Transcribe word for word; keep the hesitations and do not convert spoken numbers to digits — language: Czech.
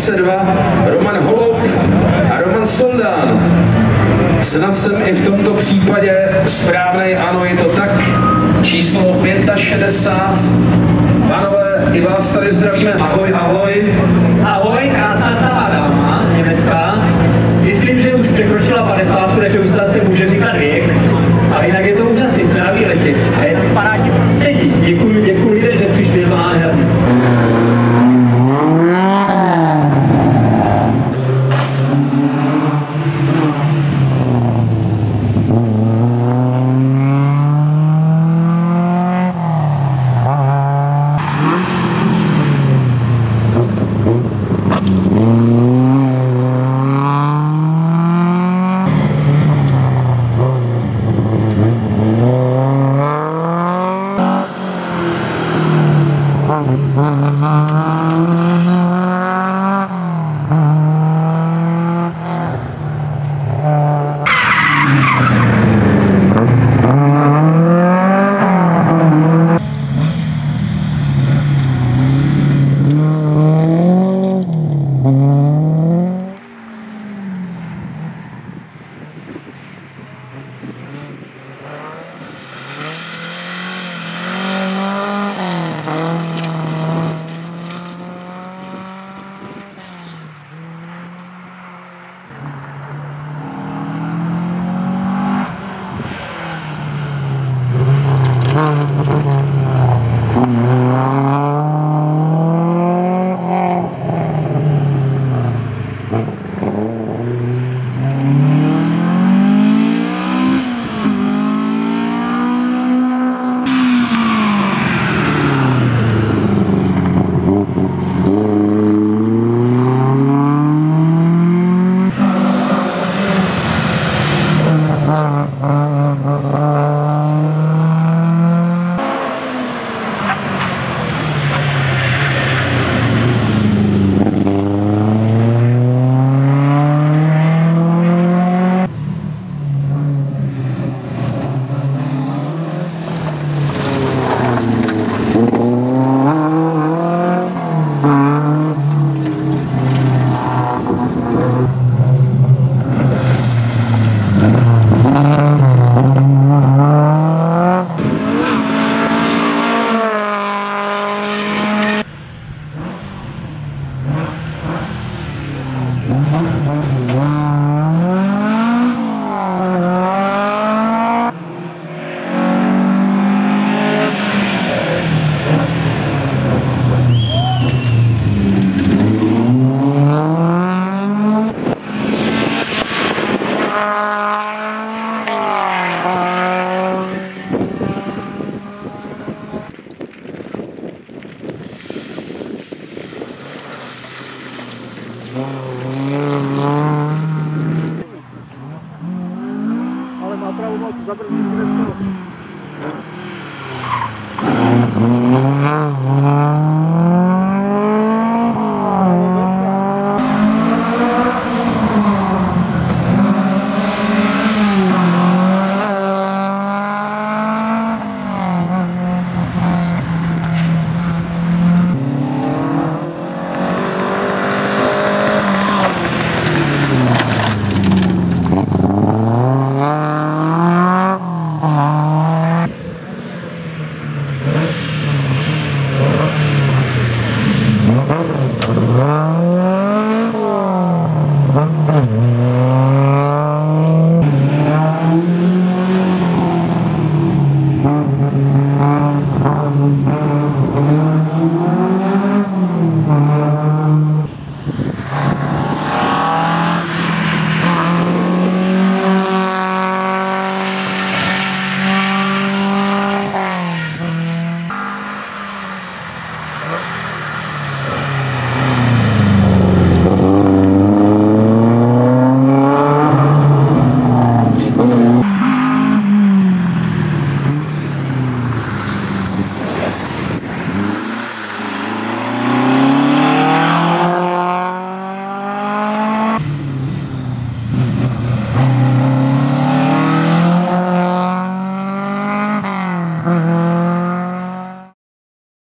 dvacet dva Roman Holub a Roman Soldán. Snad jsem i v tomto případě správnej, ano, je to tak. Číslo šedesát pět. Pánové, i vás tady zdravíme. Ahoj, ahoj. Ahoj, krásná stará dáma z Německa. Myslím, že už překročila padesát, takže už se asi může říkat věk. A jinak je to úžasný, jsme na výletě. A je tam parádní prostředí. Děkuji, děkuji, že přišli z nádherný. Ale má pravomoc zabrzdit.